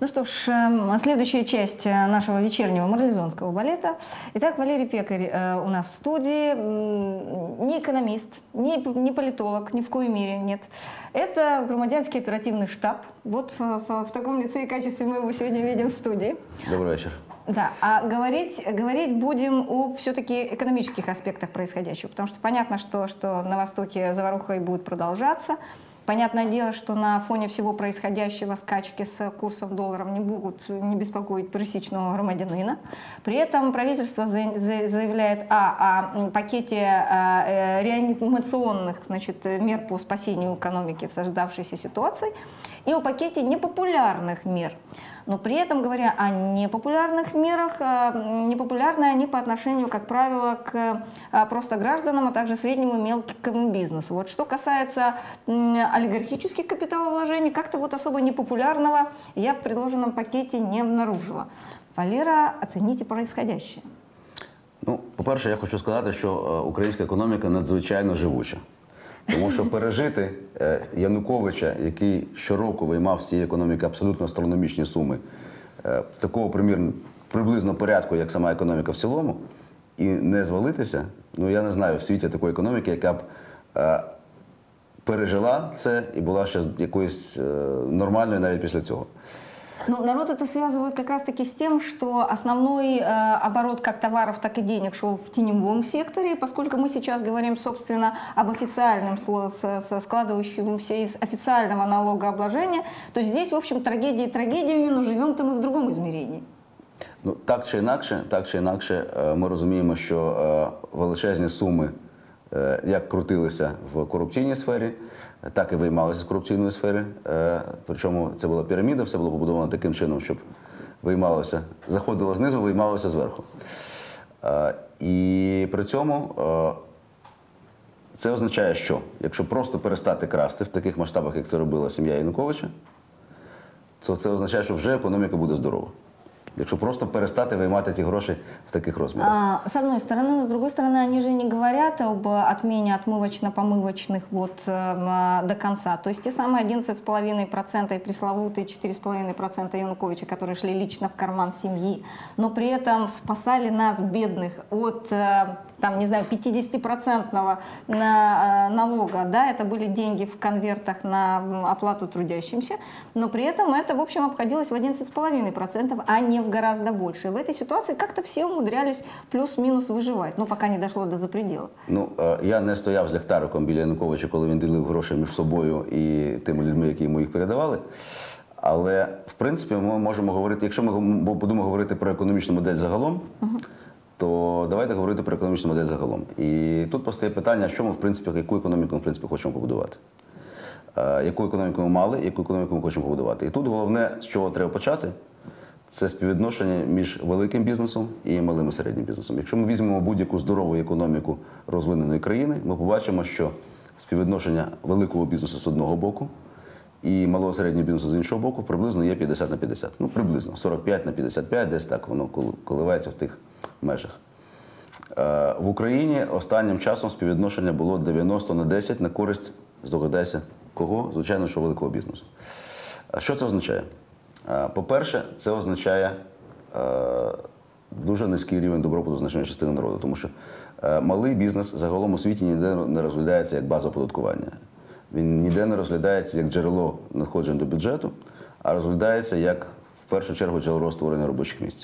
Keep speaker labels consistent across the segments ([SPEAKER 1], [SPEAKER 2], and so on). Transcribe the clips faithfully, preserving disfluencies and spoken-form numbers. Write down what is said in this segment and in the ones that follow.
[SPEAKER 1] Ну что ж, э, следующая часть э, нашего вечернего марлезонского балета. Итак, Валерий Пекарь э, у нас в студии. М, Не экономист, не, не политолог, ни в коей мере, нет. Это громадянский оперативный штаб. Вот в, в- в таком лице и качестве мы его сегодня видим в студии.
[SPEAKER 2] Добрый вечер.
[SPEAKER 1] Да, а говорить, говорить будем о все-таки экономических аспектах происходящего, потому что понятно, что, что на Востоке заваруха и будет продолжаться. Понятное дело, что на фоне всего происходящего скачки с курсом долларов не будут не беспокоить пересечного громадянина. При этом правительство за- за- заявляет а, о пакете а, э, реанимационных, значит, мер по спасению экономики в создавшейся ситуации и о пакете непопулярных мер. Но при этом, говоря о непопулярных мерах, э, непопулярны они по отношению, как правило, к э, просто гражданам, а также среднему и мелкому бизнесу. Вот что касается м, олигархических капиталовложений, как-то вот особо непопулярного я в предложенном пакете не обнаружила. Валера, оцените происходящее.
[SPEAKER 2] Ну, по-перше, я хочу сказати, що е, українська економіка надзвичайно живуча. Тому що пережити е, Януковича, який щороку виймав з цієї економіки абсолютно астрономічні суми, е, такого примірно, приблизно порядку, як сама економіка в цілому, і не звалитися, ну я не знаю в світі такої економіки, яка б е, пережила це і була ще якоюсь е, нормальною навіть після цього.
[SPEAKER 1] Ну, народ это связывает как раз-таки с тем, что основной э, оборот как товаров, так и денег шел в теневом секторе, поскольку мы сейчас говорим, собственно, об официальном, сло- с- с- складывающемся из официального налогообложения, то здесь, в общем, трагедии трагедиями, но живем-то мы в другом измерении.
[SPEAKER 2] Ну, так чи інакше, так чи інакше, е, ми розуміємо, що е, величезні суми е, як крутилися в корупційній сфері, так і виймалися в корупційної сфері. Е, Причому це була піраміда, все було побудовано таким чином, щоб виймалося, заходило знизу, виймалося зверху. Е, І при цьому е, це означає, що якщо просто перестати красти в таких масштабах, як це робила сім'я Януковича, то це означає, що вже економіка буде здорова. Якщо просто перестати виймати ті гроші в таких розмірах.
[SPEAKER 1] А, с одной стороны, но с другой стороны, они же не говорят об отмене отмывочно-помывочных вот э, до конца. То есть те самые одиннадцать с половиной процентов и пресловутые четыре с половиной процента Януковича, которые шли лично в карман семьи, но при этом спасали нас, бедных, от э, там, не знаю, пятидесятипроцентного на, э, налога, да, это были деньги в конвертах на м, оплату трудящимся, но при этом это, в общем, обходилось в одиннадцать с половиной процентов, а не в гораздо больше. В этой ситуации как-то все умудрялись плюс-минус выживать, ну, пока не дошло до запредела.
[SPEAKER 2] Ну, е, я не стояв з ліхтариком біля Януковича, коли він ділив гроші між собою і тими людьми, які йому їх передавали. Але, в принципі, ми можемо говорити, якщо ми гом- будемо говорити про економічну модель загалом, то давайте говорити про економічну модель загалом. І тут постає питання, що ми, в принципі, яку економіку ми, в принципі, хочемо побудувати. Е, Яку економіку ми мали, яку економіку ми хочемо побудувати. І тут головне, з чого треба почати, це співвідношення між великим бізнесом і малим і середнім бізнесом. Якщо ми візьмемо будь-яку здорову економіку розвиненої країни, ми побачимо, що співвідношення великого бізнесу з одного боку і малого і середнього бізнесу з іншого боку приблизно є п'ятдесят на п'ятдесят. Ну, приблизно сорок п'ять на п'ятдесят п'ять, десь так воно кол- коливається в тих межах. Е, В Україні останнім часом співвідношення було дев'яносто на десять на користь, здогадайся, кого? Звичайно, що великого бізнесу. А що це означає? Е, По-перше, це означає е, дуже низький рівень добробуту значної частини народу, тому що е, малий бізнес загалом у світі ніде не розглядається як база оподаткування. Він ніде не розглядається як джерело надходжень до бюджету, а розглядається як, в першу чергу, джерело створення робочих місць.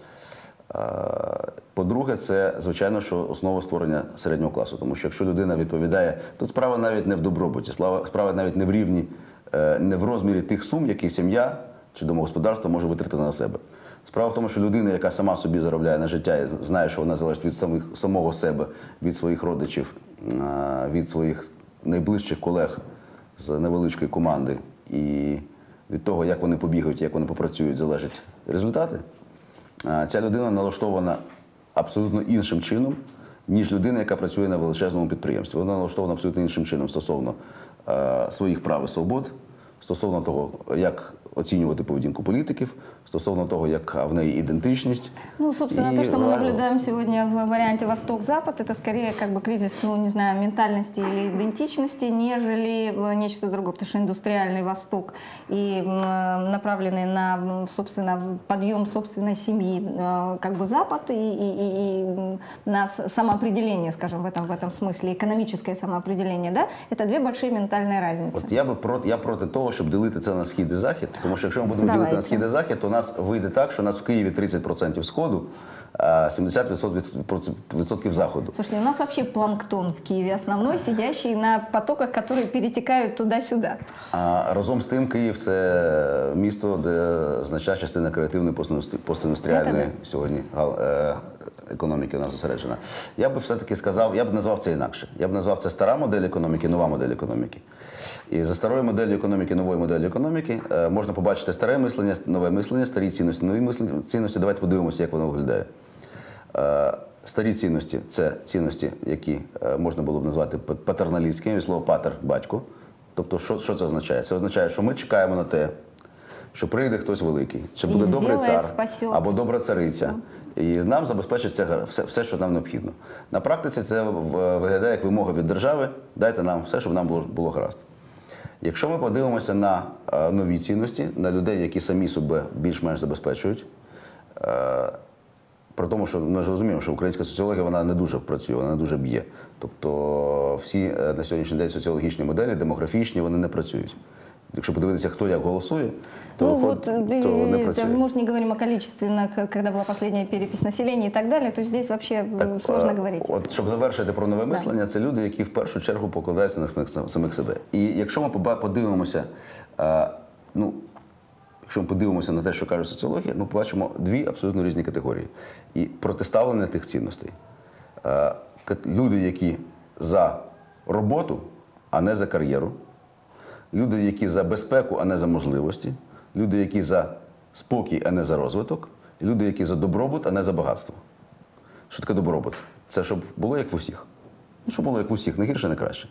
[SPEAKER 2] Е, По-друге, це, звичайно, що основа створення середнього класу, тому що якщо людина відповідає, тут справа навіть не в добробуті, справа, справа навіть не в рівні, е, не в розмірі тих сум, які сім'я чи домогосподарство може витратити на себе. Справа в тому, що людина, яка сама собі заробляє на життя і знає, що вона залежить від самих, самого себе, від своїх родичів, е, від своїх найближчих колег з невеличкої команди і від того, як вони побігають, як вони попрацюють, залежать результати. Е, Ця людина налаштована абсолютно іншим чином, ніж людина, яка працює на величезному підприємстві. Вона налаштована абсолютно іншим чином стосовно е, своїх прав і свобод, стосовно того, як оцінювати поведінку політиків, стосовно того, яка в неї ідентичність.
[SPEAKER 1] Ну, собственно,
[SPEAKER 2] И
[SPEAKER 1] то, что мы
[SPEAKER 2] ва-
[SPEAKER 1] наблюдаем сегодня в варианте Восток-Запад, это скорее как бы кризис, ну, не знаю, ментальности или идентичности, нежели э, нечто другое, потому что индустриальный Восток и м, направленный на, м, собственно, подъем собственной семьи, э, как бы Запад и, и, и, и м, на с- самоопределение, скажем, в этом, в этом смысле, экономическое самоопределение, да, это две большие ментальные разницы.
[SPEAKER 2] От я би проти, я проти того, щоб ділити це на схід і захід, тому що якщо ми будемо
[SPEAKER 1] Давайте.
[SPEAKER 2] ділити на схід і захід, то у нас вийде так, що у нас в Києві тридцять відсотків сходу, а сімдесят відсотків заходу.
[SPEAKER 1] Слушайте, у нас вообще планктон в Киеве основной, сидящий на потоках, которые перетекают туда-сюда.
[SPEAKER 2] А разом з тим Київ це місто, де значна частина креативної постіндустрі- постіндустріальної
[SPEAKER 1] Це
[SPEAKER 2] сьогодні гал- е, економіки у нас зосереджена. Я би все-таки сказав, я б назвав це інакше. Я б назвав це стара модель економіки, нова модель економіки. І за старою моделлю економіки, новою моделлю економіки е, можна побачити старе мислення, нове мислення, старі цінності, нові мислення, цінності. Давайте подивимося, як воно виглядає. Е, Старі цінності – це цінності, які е, можна було б назвати патерналістськими, від слова патер – батько. Тобто, що, що це означає? Це означає, що ми чекаємо на те, що прийде хтось великий, чи буде
[SPEAKER 1] І
[SPEAKER 2] добрий
[SPEAKER 1] зділає,
[SPEAKER 2] цар
[SPEAKER 1] спасет.
[SPEAKER 2] або добра цариця, і нам забезпечить все, все, все, що нам необхідно. На практиці це в- виглядає як вимога від держави – дайте нам все, щоб нам було, було гаразд. Якщо ми подивимося на е, нові цінності, на людей, які самі себе більш-менш забезпечують, е, при тому, що ми ж розуміємо, що українська соціологія вона не дуже працює, вона не дуже б'є. Тобто всі е, на сьогоднішній день соціологічні моделі, демографічні, вони не працюють. Якщо подивитися, хто як голосує, то,
[SPEAKER 1] Ну
[SPEAKER 2] виход-
[SPEAKER 1] вот,
[SPEAKER 2] то
[SPEAKER 1] э,
[SPEAKER 2] не
[SPEAKER 1] это
[SPEAKER 2] працює.
[SPEAKER 1] мы же не говорим о количественных, когда была последняя перепись населения и так далее, то здесь вообще м, сложно
[SPEAKER 2] е,
[SPEAKER 1] говорить.
[SPEAKER 2] От щоб завершити про нове мислення, це люди, які в першу чергу покладаються на самих- самих себе. І якщо ми поба- подивимося, е, ну, якщо ми подивимося на те, що каже соціологія, ми побачимо дві абсолютно різні категорії. І протиставлення тих цінностей. Е, кат- Люди, які за роботу, а не за кар'єру. Люди, які за безпеку, а не за можливості. Люди, які за спокій, а не за розвиток. І люди, які за добробут, а не за багатство. Що таке добробут? Це щоб було як в усіх. Ну, щоб було як в усіх, не гірше, не краще.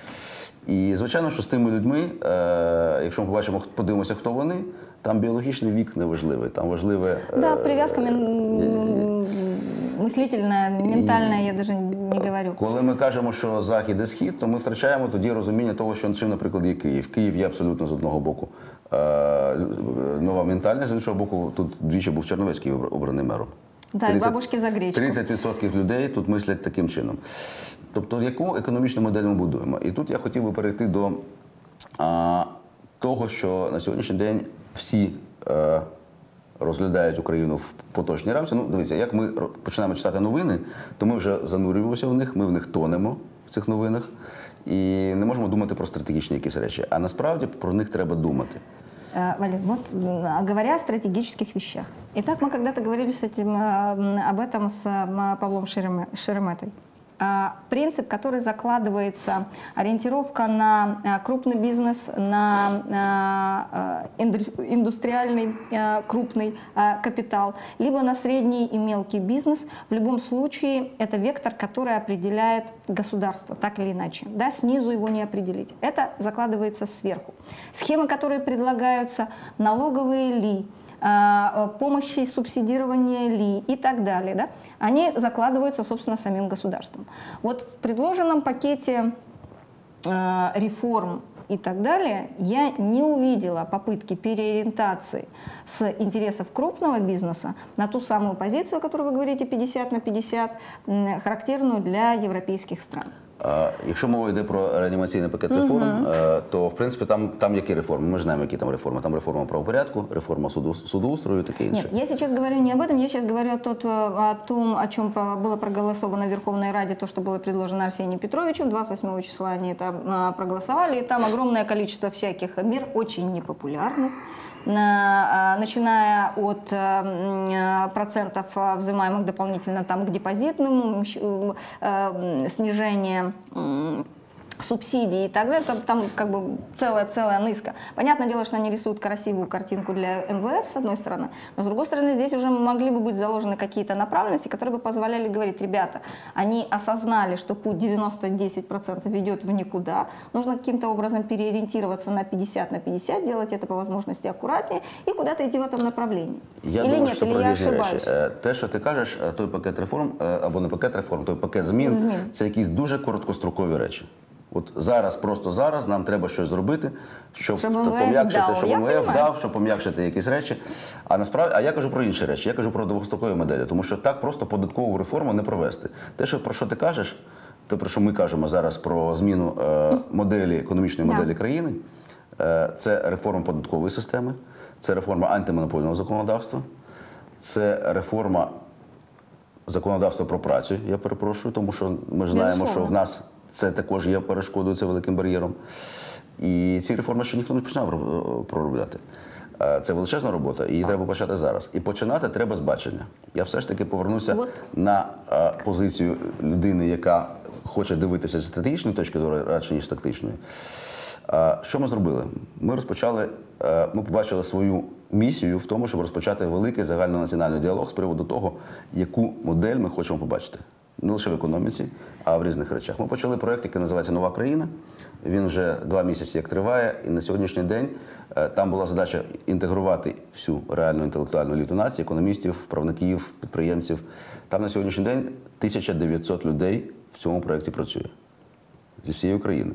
[SPEAKER 2] І, звичайно, що з тими людьми, е, якщо ми побачимо, подивимося, хто вони, там біологічний вік не важливий, там важливе... е,
[SPEAKER 1] Да, привязка мен- мыслительная, ментальная, я даже не говорю.
[SPEAKER 2] Коли ми кажемо, що Захід і Схід, то ми втрачаємо тоді розуміння того, що чим, наприклад, є Київ. Київ є абсолютно з одного боку е, нова ментальність, з іншого боку, тут двічі був Черновецький обр- обраний мером.
[SPEAKER 1] Да, и бабушки за гречку.
[SPEAKER 2] тридцять відсотків людей тут мислять таким чином. Тобто, яку економічну модель ми будуємо? І тут я хотів би перейти до а, того, що на сьогоднішній день всі е, розглядають Україну в поточній рамці. Ну, дивіться, як ми ро- починаємо читати новини, то ми вже занурюємося в них, ми в них тонемо в цих новинах і не можемо думати про стратегічні якісь речі. А насправді про них треба думати.
[SPEAKER 1] Э, Валерий, вот м, говоря о стратегических вещах. Итак, мы когда-то говорили с этим, э, м, об этом с м, Павлом Шерeme- Шереметой. А, Принцип, который закладывается, ориентировка на э, крупный бизнес, на э, э, инду- индустриальный э, крупный э, капитал, либо на средний и мелкий бизнес, в любом случае это вектор, который определяет государство, так или иначе. Да, снизу его не определить. Это закладывается сверху. Схемы, которые предлагаются, налоговые ли, а, помощи, субсидирование ли и так далее, да, они закладываются, собственно, самим государством. Вот в предложенном пакете э, реформ и так далее я не увидела попытки переориентации с интересов крупного бизнеса на ту самую позицию, о которой вы говорите, пятьдесят на пятьдесят, м, характерную для европейских стран.
[SPEAKER 2] А, Якщо мова йде про реанімаційний пакет реформ, е, то в принципі там, там які реформи? Ми ж знаємо, які там реформи. Там реформа правопорядку, реформа суду, судоустрою і таке інше.
[SPEAKER 1] Нет, я сейчас говорю не об этом, я сейчас говорю о, тот, о том, о чем было проголосовано в Верховной Раде, то, что было предложено Арсением Петровичем. двадцать восьмого числа они это а, проголосовали, и там огромное количество всяких мер, очень непопулярных, на- а, начиная от а, м, а, процентов, а, взимаемых дополнительно там, к депозитным, щ- э, э, снижение м, субсидии и так далее, там, там как бы целая-целая нызка. Понятное дело, что они рисуют красивую картинку для эм вэ эф, с одной стороны, но с другой стороны, здесь уже могли бы быть заложены какие-то направленности, которые бы позволяли говорить: ребята, они осознали, что путь девяносто-десять процентов ведет в никуда, нужно каким-то образом переориентироваться на пятьдесят на пятьдесят, делать это по возможности аккуратнее и куда-то идти в этом направлении.
[SPEAKER 2] Я
[SPEAKER 1] Или
[SPEAKER 2] думаю,
[SPEAKER 1] нет,
[SPEAKER 2] що
[SPEAKER 1] или
[SPEAKER 2] про
[SPEAKER 1] я
[SPEAKER 2] різні
[SPEAKER 1] ошибаюсь?
[SPEAKER 2] речі. Е, Те, що ти кажеш, е, той пакет реформ, е, або не пакет реформ, той пакет змін,
[SPEAKER 1] Змін.
[SPEAKER 2] це якісь дуже короткострокові речі. От зараз, просто зараз нам треба щось зробити, щоб,
[SPEAKER 1] Щоб
[SPEAKER 2] та-
[SPEAKER 1] ем ве еф
[SPEAKER 2] пом'якшити,
[SPEAKER 1] дав.
[SPEAKER 2] щоб
[SPEAKER 1] Я
[SPEAKER 2] ем ве еф
[SPEAKER 1] понимаю.
[SPEAKER 2] дав, щоб пом'якшити якісь речі. А насправді, а я кажу про інші речі. Я кажу про довгострокові моделі, тому що так просто податкову реформу не провести. Те, що про що ти кажеш, те, про що ми кажемо зараз про зміну е, моделі, економічної
[SPEAKER 1] Да.
[SPEAKER 2] моделі країни, е, це реформа податкової системи, це реформа антимонопольного законодавства, це реформа законодавства про працю, я перепрошую, тому що ми ж знаємо,
[SPEAKER 1] Безусловно.
[SPEAKER 2] що в нас це також є перешкодою, це великим бар'єром. І ці реформи ще ніхто не починав ро- проробляти. Е, Це величезна робота, і її треба почати зараз. І починати треба з бачення. Я все ж таки повернуся
[SPEAKER 1] От.
[SPEAKER 2] на е, позицію людини, яка хоче дивитися з стратегічної точки зору, радше, ніж тактичної. Е, Що ми зробили? Ми розпочали, е, ми побачили свою місію в тому, щоб розпочати великий загальнонаціональний діалог з приводу того, яку модель ми хочемо побачити. Не лише в економіці, а в різних речах. Ми почали проєкт, який називається «Нова країна». Він вже два місяці як триває, і на сьогоднішній день е, там була задача інтегрувати всю реальну інтелектуальну еліту нації, економістів, правників, підприємців. Там на сьогоднішній день тисяча дев'ятсот людей в цьому проєкті працює зі всієї України.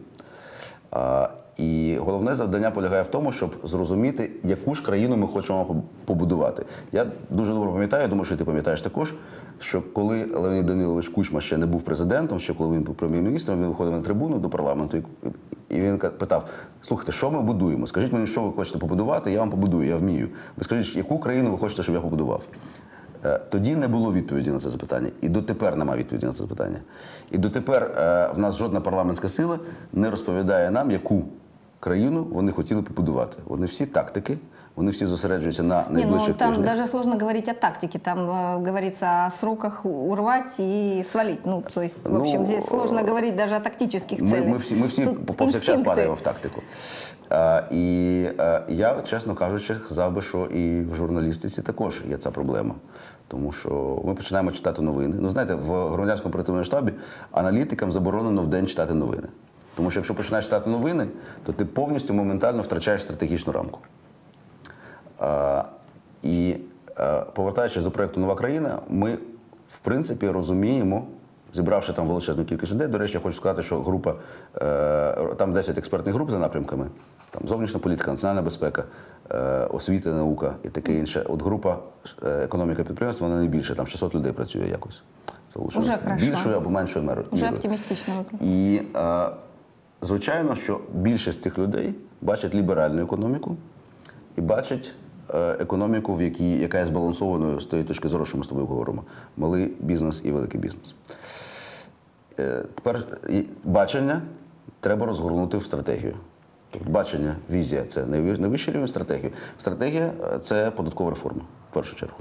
[SPEAKER 2] А, І головне завдання полягає в тому, щоб зрозуміти, яку ж країну ми хочемо побудувати. Я дуже добре пам'ятаю, думаю, що ти пам'ятаєш також, що коли Леонід Данилович Кучма ще не був президентом, ще коли він був прем'єр-міністром, він виходив на трибуну до парламенту і, і він питав: слухайте, що ми будуємо? Скажіть мені, що ви хочете побудувати, я вам побудую, я вмію. Ви скажіть, яку країну ви хочете, щоб я побудував? Тоді не було відповіді на це запитання. І дотепер немає відповіді на це запитання. І дотепер в нас жодна парламентська сила не розповідає нам, яку країну вони хотіли побудувати. Вони всі тактики, вони всі зосереджуються на
[SPEAKER 1] Не, ну
[SPEAKER 2] найближчих
[SPEAKER 1] там
[SPEAKER 2] тижнях.
[SPEAKER 1] даже сложно говорить о тактике, там э, говорится о сроках урвать и свалить. Ну, то есть, в общем,
[SPEAKER 2] Ну,
[SPEAKER 1] здесь сложно говорить даже о тактических
[SPEAKER 2] Ми,
[SPEAKER 1] целях.
[SPEAKER 2] ми всі, ми всі
[SPEAKER 1] Тут
[SPEAKER 2] повсякчас
[SPEAKER 1] инстинкты.
[SPEAKER 2] падаємо в тактику. А, і а, я, чесно кажучи, сказав би, що і в журналістиці також є ця проблема. Тому що ми починаємо читати новини. Ну, знаєте, в громадянському оперативному штабі аналітикам заборонено вдень читати новини. Тому що якщо починаєш читати новини, то ти повністю моментально втрачаєш стратегічну рамку. А, і а, повертаючись до проєкту «Нова країна», ми, в принципі, розуміємо, зібравши там величезну кількість людей. До речі, я хочу сказати, що група, е, там десять експертних груп за напрямками, там зовнішня політика, національна безпека, е, освіта, наука і таке інше. От група е, економіка підприємства, вона найбільше, там шістсот людей працює якось. Це лише
[SPEAKER 1] Уже хорошо.
[SPEAKER 2] більшою або меншою мірою.
[SPEAKER 1] Уже оптимистично выглядит.
[SPEAKER 2] І, е, звичайно, що більшість цих людей бачать ліберальну економіку і бачать е, економіку, в якій, яка є збалансованою з тієї точки зору, що ми з тобою говоримо. Малий бізнес і великий бізнес. Е, тепер і бачення треба розгорнути в стратегію. Тобто бачення, візія – це найвищий найвищий рівень стратегії. Стратегія – це податкова реформа, в першу чергу.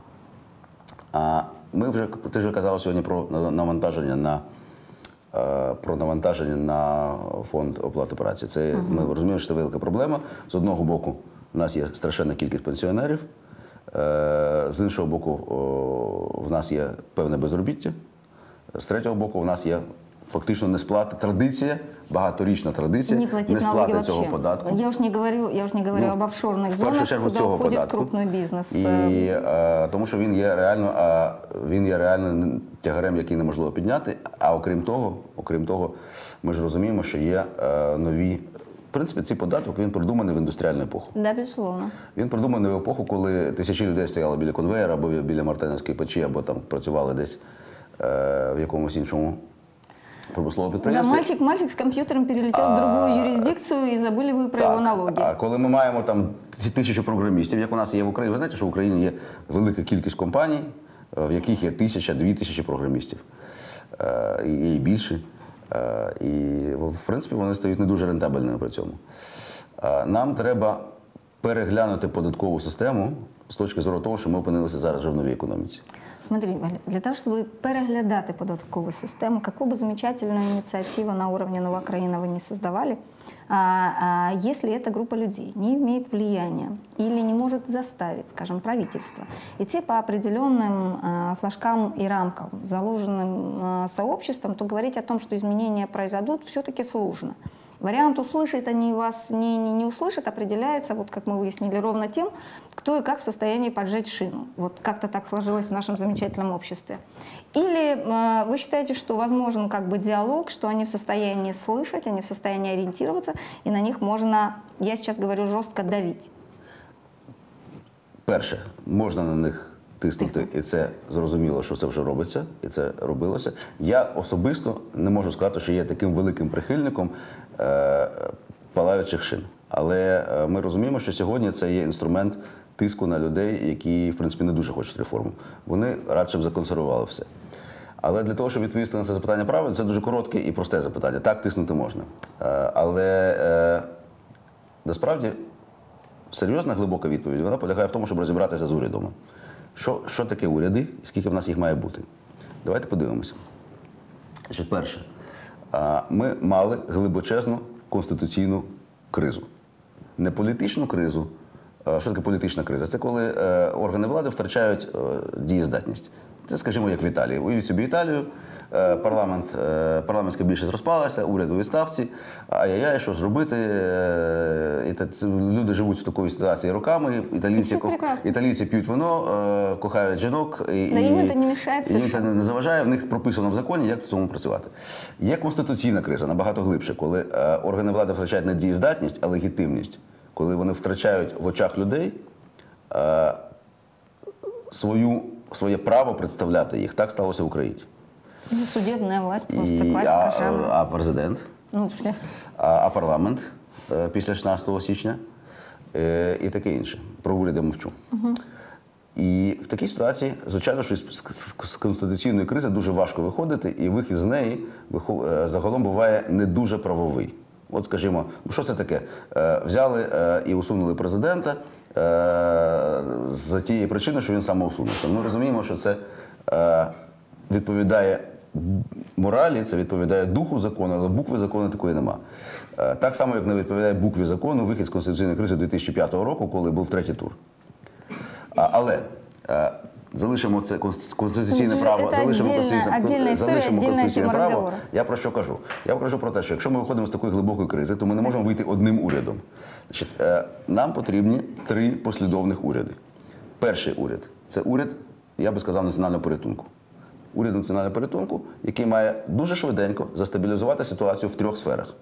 [SPEAKER 2] А ми вже, ти вже казав сьогодні про навантаження на, е, про навантаження на фонд оплати праці. Це, uh-huh. Ми розуміємо, що це велика проблема. З одного боку, у нас є страшенна кількість пенсіонерів, е, з іншого боку, о, в нас є певне безробіття, з третього боку, в нас є фактично несплата, традиція, багаторічна традиція,
[SPEAKER 1] Не платить налоги
[SPEAKER 2] несплати
[SPEAKER 1] вообще.
[SPEAKER 2] цього податку.
[SPEAKER 1] Я уж не говорю, я уж не говорю
[SPEAKER 2] Ну,
[SPEAKER 1] об офшорных
[SPEAKER 2] в першу
[SPEAKER 1] зонах,
[SPEAKER 2] чергу
[SPEAKER 1] куда
[SPEAKER 2] цього
[SPEAKER 1] уходит
[SPEAKER 2] податку.
[SPEAKER 1] крупный бизнес.
[SPEAKER 2] І, е, тому що він є реально, а, він є реально тягарем, який неможливо підняти. А окрім того, окрім того, ми ж розуміємо, що є е, нові. В принципі, цей податок він придуманий в індустріальну епоху.
[SPEAKER 1] Да, безусловно.
[SPEAKER 2] Він придуманий в епоху, коли тисячі людей стояли біля конвеєра, або біля мартинівської печі, або там працювали десь е, в якомусь іншому промисловому
[SPEAKER 1] Да,
[SPEAKER 2] підприємстві.
[SPEAKER 1] мальчик, мальчик с компьютером перелетел в другую юрисдикцию и забыли вы про
[SPEAKER 2] Так,
[SPEAKER 1] его налоги.
[SPEAKER 2] А коли ми маємо там тисячу програмістів, як у нас є в Україні, ви знаєте, що в Україні є велика кількість компаній, в яких є тисяча, дві тисячі програмістів. Е, і, і більше. Е, і, в принципі, вони стають не дуже рентабельними при цьому. Е, нам треба переглянути податкову систему з точки зору того, що ми опинилися зараз вже в новій економіці.
[SPEAKER 1] Смотри, Валя, для того, чтобы переглядати податкову систему, какую бы замечательную инициативу на уровне «Нова країна» вы не создавали, а, а, если эта группа людей не имеет влияния или не может заставить, скажем, правительство идти по определенным а, флажкам и рамкам, заложенным а, сообществом, то говорить о том, что изменения произойдут, все-таки сложно. Вариант услышать они вас не, не, не услышат определяется, вот как мы выяснили, ровно тем, кто и как в состоянии поджечь шину. Вот как-то так сложилось в нашем замечательном обществе. Или э, вы считаете, что возможен как бы диалог, что они в состоянии слышать, они в состоянии ориентироваться, и на них можно, я сейчас говорю, жестко давить?
[SPEAKER 2] Перше, можна на них тиснути, і це зрозуміло, що це вже робиться, і це робилося. Я особисто не можу сказати, що є таким великим прихильником е, палаючих шин. Але е, ми розуміємо, що сьогодні це є інструмент тиску на людей, які, в принципі, не дуже хочуть реформу. Вони радше б законсервували все. Але для того, щоб відповісти на це запитання правильно, це дуже коротке і просте запитання. Так, тиснути можна. Е, але е, насправді серйозна, глибока відповідь, вона полягає в тому, щоб розібратися з урядом. Що, що таке уряди і скільки в нас їх має бути? Давайте подивимося. Значить, перше, ми мали глибочезну конституційну кризу. Не політичну кризу. Що таке політична криза? Це коли органи влади втрачають дієздатність. Це, скажімо, як в Італії. Уявіть собі Італію, парламент, парламентська більшість розпалася, уряд у відставці, ай-яй-яй, що зробити? І люди живуть в такій ситуації роками, італійці, ко... італійці п'ють вино, кохають жінок, і, і їм це не мішає, і їм це не заважає, в них прописано в законі, як в цьому працювати. Є конституційна криза, набагато глибше, коли органи влади втрачають не дієздатність, а легітимність, коли вони втрачають в очах людей свою, своє право представляти їх. Так сталося в Україні.
[SPEAKER 1] Ну, судебная власть просто
[SPEAKER 2] І,
[SPEAKER 1] классика
[SPEAKER 2] а,
[SPEAKER 1] жанра.
[SPEAKER 2] а президент,
[SPEAKER 1] ну,
[SPEAKER 2] а, а парламент е, після шістнадцятого січня е, і таке інше. Про уряди мовчу. Угу. І в такій ситуації, звичайно, що з, з, з конституційної кризи дуже важко виходити, і вихід з неї виход, е, загалом буває не дуже правовий. От, скажімо, що це таке? Е, взяли е, і усунули президента е, з тієї причини, що він самоусунувся. Ми розуміємо, що це е, відповідає моралі, це відповідає духу закону, але букви закону такої нема. Так само, як не відповідає букві закону вихід з конституційної кризи дві тисячі п'ятого року, коли був третій тур. Але залишимо це конституційне право, залишимо конституційне, залишимо конституційне право. Я про що кажу? Я кажу про те, що якщо ми виходимо з такої глибокої кризи, то ми не можемо вийти одним урядом. Значить, нам потрібні три послідовних уряди. Перший уряд – це уряд, я би сказав, національного порятунку. Уряд національного порятунку, який має дуже швиденько застабілізувати ситуацію в трьох сферах.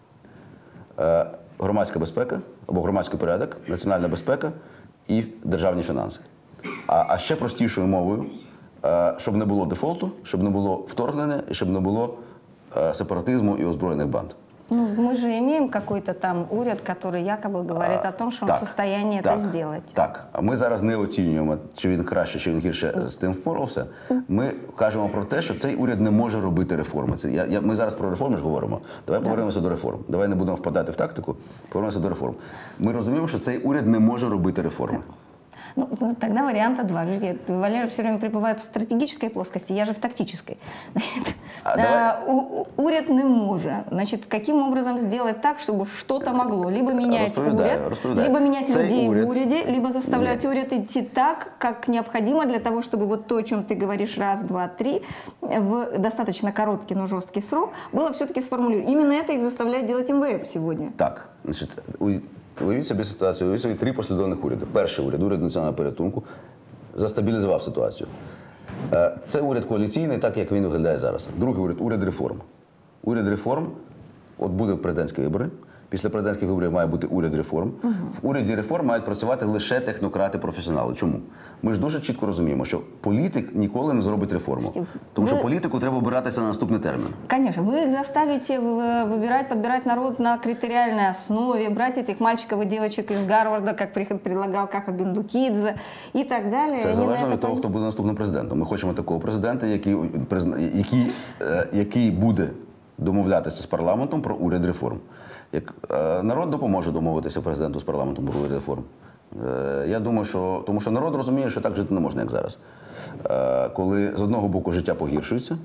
[SPEAKER 2] Е, громадська безпека, або громадський порядок, національна безпека і державні фінанси. А, а ще простішою мовою, е, щоб не було дефолту, щоб не було вторгнення і щоб не було е, сепаратизму і озброєних банд.
[SPEAKER 1] Ну, мы же имеем какой-то там уряд, который якобы говорит а, о том, что
[SPEAKER 2] так,
[SPEAKER 1] он в состоянии
[SPEAKER 2] так,
[SPEAKER 1] это сделать.
[SPEAKER 2] Так, а ми зараз не оцінюємо, чи він краще, чи він гірше з тим впорався. Ми кажемо про те, що цей уряд не може робити реформи. Це, я, я, ми зараз про реформи ж говоримо. Давай да. повернемося до реформ. Давай не будемо впадати в тактику, повернемося до реформ. Ми розуміємо, що цей уряд не може робити реформи.
[SPEAKER 1] Ну, тогда варианта два. Валера все время пребывает в стратегической плоскости, я же в тактической. Значит,
[SPEAKER 2] а давай...
[SPEAKER 1] у, уряд не может. Значит, каким образом сделать так, чтобы что-то могло либо менять уряд, либо менять Цей людей уряд... в уряде, либо заставлять Нет. уряд идти так, как необходимо для того, чтобы вот то, о чем ты говоришь, раз, два, три, в достаточно короткий, но жесткий срок, было все-таки сформулировано. Именно это их заставляет делать эм вэ эф сегодня.
[SPEAKER 2] Так, значит, уявіть собі ситуацію, уявіть собі три послідовних уряди. Перший уряд, уряд національного порятунку, застабілізував ситуацію. Це уряд коаліційний, так як він виглядає зараз. Другий уряд – уряд реформ. Уряд реформ, от буде президентські вибори, після президентських виборів має бути уряд реформ. Угу. В уряді реформ мають працювати лише технократи-професіонали. Чому? Ми ж дуже чітко розуміємо, що політик ніколи не зробить реформу. Тому що політику треба обиратися на наступний термін.
[SPEAKER 1] Конечно. Вы их заставите выбирать, подбирать народ на критериальной основе, брать этих мальчиков и девочек из Гарварда, как предлагал Каха Бендукидзе и так далее.
[SPEAKER 2] Це залежно від того, хто буде наступним президентом. Ми хочемо такого президента, який, який, який буде домовлятися з парламентом про уряд реформ. Як народ допоможе домовитися президенту з парламентом про уряд реформ. Е, Я думаю, що тому що народ розуміє, що так жити не можна, як зараз. Е, Коли з одного боку життя погіршується,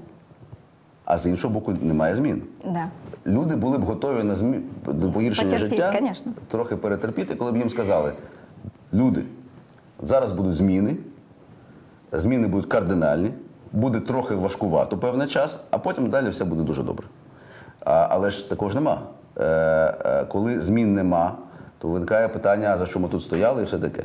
[SPEAKER 2] а з іншого боку немає змін.
[SPEAKER 1] Да.
[SPEAKER 2] Люди були б готові на змі... до погіршення
[SPEAKER 1] Потерпіть,
[SPEAKER 2] життя,
[SPEAKER 1] конечно.
[SPEAKER 2] трохи перетерпіти, коли б їм сказали, люди, от зараз будуть зміни, зміни будуть кардинальні, буде трохи важкувато певний час, а потім далі все буде дуже добре. А, але ж такого ж нема. Е, е, коли змін нема, то виникає питання, за що ми тут стояли і все таке.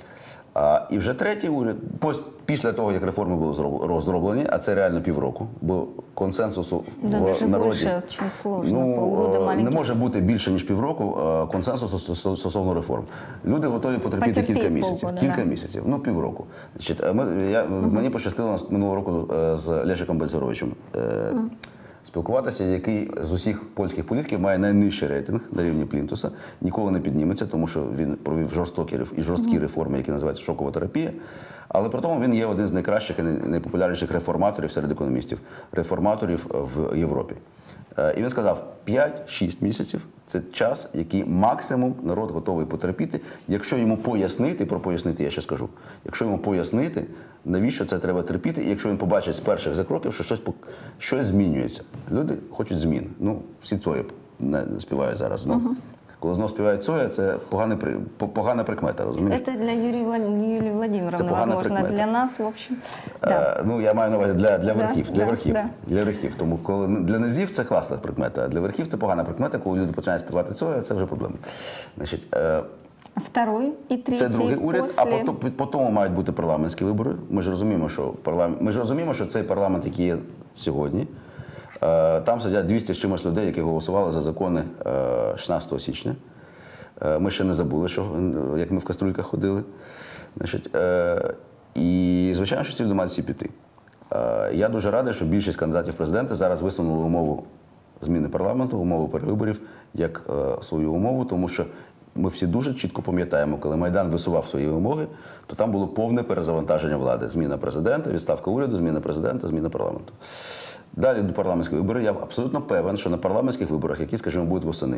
[SPEAKER 2] А, і вже третій уряд, пос- після того, як реформи були зроб- розроблені, а це реально півроку, бо консенсусу
[SPEAKER 1] Да,
[SPEAKER 2] в
[SPEAKER 1] даже
[SPEAKER 2] народі
[SPEAKER 1] больше, очень сложно,
[SPEAKER 2] ну,
[SPEAKER 1] полгода
[SPEAKER 2] е, не
[SPEAKER 1] маленький.
[SPEAKER 2] може бути більше, ніж півроку е, консенсусу стос- стосовно реформ. Люди готові потерпіти
[SPEAKER 1] Потерпіть
[SPEAKER 2] кілька місяців.
[SPEAKER 1] полгода,
[SPEAKER 2] Кілька
[SPEAKER 1] да.
[SPEAKER 2] місяців, ну півроку. Значить, е, ми, я, мені пощастило минулого року е, з Лешиком Бальцеровичем е, спілкуватися, який з усіх польських політиків має найнижчий рейтинг на рівні Плінтуса, ніколи не підніметься, тому що він провів жорстокі реф- і жорсткі реформи, які називаються шокова терапія. Але при тому він є один з найкращих і най- найпопулярніших реформаторів серед економістів, реформаторів в Європі. Е, І він сказав, п'ять-шість місяців – це час, який максимум народ готовий потерпіти, якщо йому пояснити, про пояснити я ще скажу, якщо йому пояснити, навіщо це треба терпіти, і якщо він побачить з перших же кроків, що щось, пок- щось змінюється. Люди хочуть змін. Ну, всі Цоя не співають зараз знов. Коли знов співають Цоя, це поганий при- по- погана прикмета, розумієш?
[SPEAKER 1] Это для Юрии, Влад- Юлии Владимировны,
[SPEAKER 2] погана
[SPEAKER 1] возможно,
[SPEAKER 2] прикмета.
[SPEAKER 1] для нас, в общем. Да.
[SPEAKER 2] Е, Ну, я маю на увазі для, для
[SPEAKER 1] Да,
[SPEAKER 2] верхів. Для
[SPEAKER 1] да,
[SPEAKER 2] верхів.
[SPEAKER 1] да.
[SPEAKER 2] Для верхів. Тому коли для низів це класна прикмета, а для верхів це погана прикмета, коли люди починають співати Цоя, це вже проблема. Значить, е,
[SPEAKER 1] Второй и третий
[SPEAKER 2] це другий уряд,
[SPEAKER 1] после...
[SPEAKER 2] а потім, по тому мають бути парламентські вибори. Ми ж розуміємо, що парламент, ми ж розуміємо, що цей парламент, який є сьогодні, е, там сидять двісті з чимось людей, які голосували за закони е, шістнадцятого січня. Е, Ми ще не забули, що, е, як ми в каструльках ходили. Значить, е, і, звичайно, що ці люди мають всі піти. Е, Я дуже радий, що більшість кандидатів в президенти зараз висунули умову зміни парламенту, умову перевиборів як е, свою умову, тому що ми всі дуже чітко пам'ятаємо, коли Майдан висував свої вимоги, то там було повне перезавантаження влади. Зміна президента, відставка уряду, зміна президента, зміна парламенту. Далі до парламентських виборів. Я абсолютно певен, що на парламентських виборах, які, скажімо, будуть восени,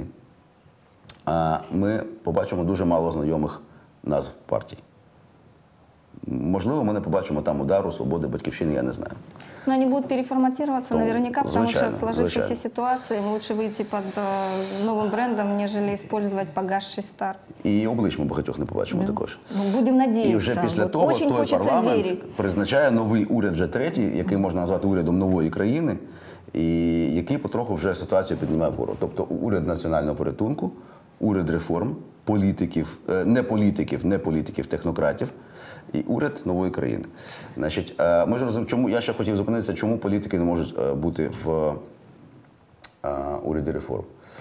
[SPEAKER 2] а ми побачимо дуже мало знайомих назв партій. Можливо, ми не побачимо там Удару, Свободи, Батьківщини, я не знаю.
[SPEAKER 1] Но они будут переформатироваться
[SPEAKER 2] Ну,
[SPEAKER 1] наверняка, потому
[SPEAKER 2] звичайно,
[SPEAKER 1] что в сложившейся
[SPEAKER 2] звичайно.
[SPEAKER 1] ситуации им лучше выйти под э, новым брендом, нежели использовать погасший стар.
[SPEAKER 2] І облич ми багатьох не побачимо також.
[SPEAKER 1] Ну, будем надеяться.
[SPEAKER 2] І вже після
[SPEAKER 1] Вот.
[SPEAKER 2] того
[SPEAKER 1] Очень
[SPEAKER 2] той
[SPEAKER 1] хочется
[SPEAKER 2] парламент
[SPEAKER 1] верить.
[SPEAKER 2] призначає новий уряд, вже третій, який можна назвати урядом нової країни, і який потроху вже ситуацію піднімає вгору. Тобто уряд національного порятунку, уряд реформ, політиків, е, не політиків, не політиків, технократів, і уряд нової країни. Значить, е, ми ж розуміємо, чому я ще хотів зупинитися, чому політики не можуть е, бути в е, уряді реформ.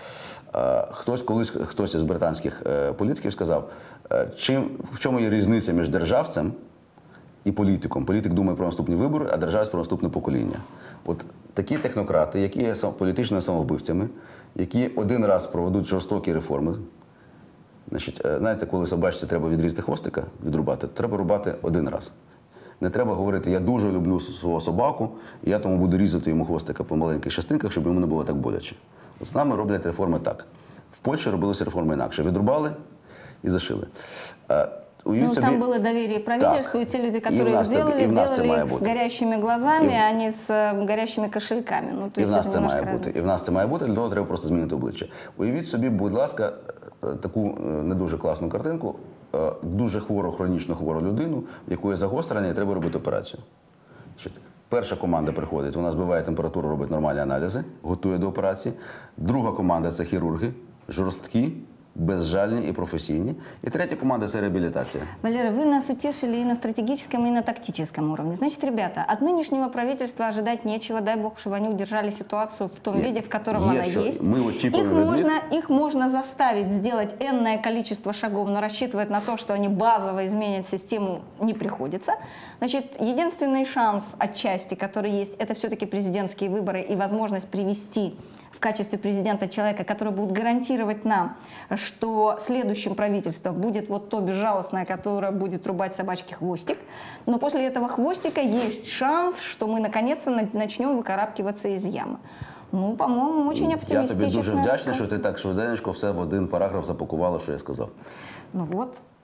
[SPEAKER 2] Е, Хтось колись, хтось із британських е, політиків сказав, е, чим, в чому є різниця між державцем і політиком. Політик думає про наступні вибори, а державець про наступне покоління. От такі технократи, які є сам- політичними самовбивцями, які один раз проведуть жорстокі реформи. Значить, е, знаєте, коли собачці треба відрізати хвостика, відрубати, то треба рубати один раз. Не треба говорити, я дуже люблю свого собаку, і я тому буду різати йому хвостика по маленьких частинках, щоб йому не було так боляче. От з нами роблять реформи так. В Польщі робилися реформи інакше. Відрубали і зашили. Е, уявіть
[SPEAKER 1] Ну,
[SPEAKER 2] собі-
[SPEAKER 1] там было доверие правительству,
[SPEAKER 2] Так.
[SPEAKER 1] и те люди,
[SPEAKER 2] І в
[SPEAKER 1] которые их
[SPEAKER 2] нас це-
[SPEAKER 1] делали,
[SPEAKER 2] і в нас це
[SPEAKER 1] делали
[SPEAKER 2] має
[SPEAKER 1] их с
[SPEAKER 2] бути.
[SPEAKER 1] горящими глазами,
[SPEAKER 2] І-
[SPEAKER 1] а не с э, горящими кошельками. Ну, то
[SPEAKER 2] І в
[SPEAKER 1] есть
[SPEAKER 2] нас
[SPEAKER 1] это
[SPEAKER 2] це
[SPEAKER 1] немножко
[SPEAKER 2] має бути.
[SPEAKER 1] разница.
[SPEAKER 2] І в нас це має бути, для того треба просто змінити обличчя. Уявіть собі, будь ласка, е, таку е, не дуже класну картинку, е, дуже хвору, хронічно хвору людину, в якої загострення і треба робити операцію. Значить, перша команда приходить, вона збиває температуру, робить нормальні аналізи, готує до операції. Друга команда – це хірурги, жорсткі, безжальні і професійні. І третя команда – це реабілітація.
[SPEAKER 1] Валера, вы нас утешили и на стратегическом, и на тактическом уровне. Значит, ребята, от нынешнего правительства ожидать нечего. Дай бог, чтобы они удержали ситуацию в том
[SPEAKER 2] Нет,
[SPEAKER 1] виде, в котором
[SPEAKER 2] есть
[SPEAKER 1] она
[SPEAKER 2] что.
[SPEAKER 1] есть.
[SPEAKER 2] Мы вот чипом
[SPEAKER 1] их,
[SPEAKER 2] ведли.
[SPEAKER 1] можно, их можно заставить сделать энное количество шагов, но рассчитывать на то, что они базово изменят систему, не приходится. Значит, единственный шанс отчасти, который есть, это все-таки президентские выборы и возможность привести в качестве президента человека, который будет гарантировать нам, что следующим правительством будет вот то безжалостное, которое будет рубать собачке хвостик. Но после этого хвостика есть шанс, что мы наконец-то на- начнем выкарабкиваться из ямы. Ну, по-моему, очень
[SPEAKER 2] Я
[SPEAKER 1] оптимистично.
[SPEAKER 2] тобі дуже вдячний, що ти так швиденько все в один параграф запакувала, що я сказав.
[SPEAKER 1] Ну вот.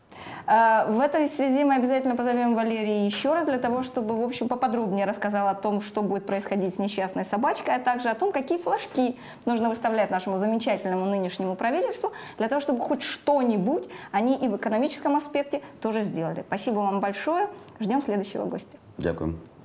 [SPEAKER 1] В этой связи мы обязательно позовем Валерия еще раз для того, чтобы, в общем, поподробнее рассказала о том, что будет происходить с несчастной собачкой, а также о том, какие флажки нужно выставлять нашему замечательному нынешнему правительству для того, чтобы хоть что-нибудь они и в экономическом аспекте тоже сделали. Спасибо вам большое. Ждем следующего гостя.
[SPEAKER 2] Дякую.